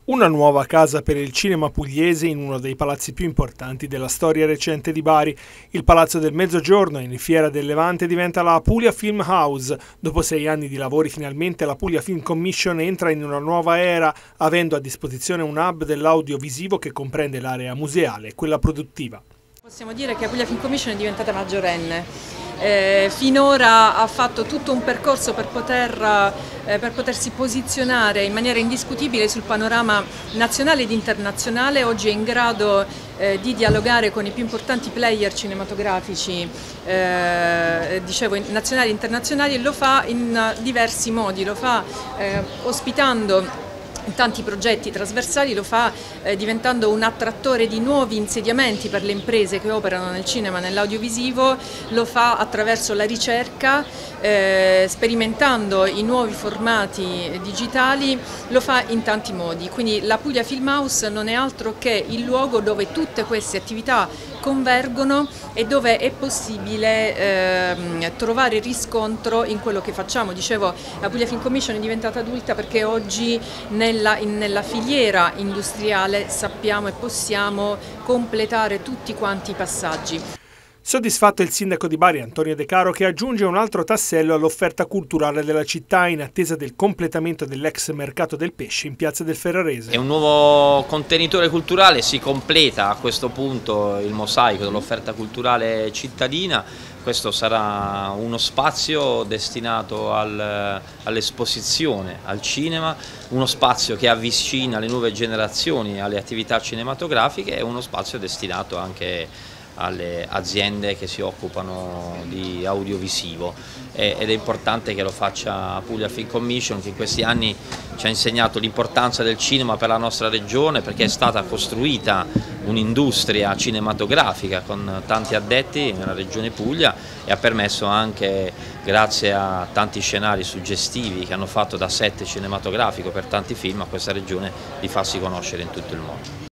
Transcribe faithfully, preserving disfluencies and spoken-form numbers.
Una nuova casa per il cinema pugliese in uno dei palazzi più importanti della storia recente di Bari. Il Palazzo del Mezzogiorno, in Fiera del Levante, diventa la Puglia Film House. Dopo sei anni di lavori, finalmente la Puglia Film Commission entra in una nuova era, avendo a disposizione un hub dell'audiovisivo che comprende l'area museale e quella produttiva. Possiamo dire che la Puglia Film Commission è diventata maggiorenne. Eh, finora ha fatto tutto un percorso per, poter, eh, per potersi posizionare in maniera indiscutibile sul panorama nazionale ed internazionale. Oggi è in grado eh, di dialogare con i più importanti player cinematografici eh, dicevo, nazionali e internazionali, e lo fa in diversi modi, lo fa eh, ospitando tanti progetti trasversali, lo fa eh, diventando un attrattore di nuovi insediamenti per le imprese che operano nel cinema e nell'audiovisivo, lo fa attraverso la ricerca, eh, sperimentando i nuovi formati digitali, lo fa in tanti modi. Quindi la Puglia Film House non è altro che il luogo dove tutte queste attività convergono e dove è possibile eh, trovare riscontro in quello che facciamo. Dicevo, la Puglia Film Commission è diventata adulta perché oggi nella, in, nella filiera industriale sappiamo e possiamo completare tutti quanti i passaggi. Soddisfatto il sindaco di Bari, Antonio De Caro, che aggiunge un altro tassello all'offerta culturale della città in attesa del completamento dell'ex mercato del pesce in Piazza del Ferrarese. È un nuovo contenitore culturale, si completa a questo punto il mosaico dell'offerta culturale cittadina. Questo sarà uno spazio destinato al, all'esposizione, al cinema, uno spazio che avvicina le nuove generazioni alle attività cinematografiche e uno spazio destinato anche alle aziende che si occupano di audiovisivo, ed è importante che lo faccia Puglia Film Commission, che in questi anni ci ha insegnato l'importanza del cinema per la nostra regione, perché è stata costruita un'industria cinematografica con tanti addetti nella regione Puglia e ha permesso anche, grazie a tanti scenari suggestivi che hanno fatto da set cinematografico per tanti film, a questa regione di farsi conoscere in tutto il mondo.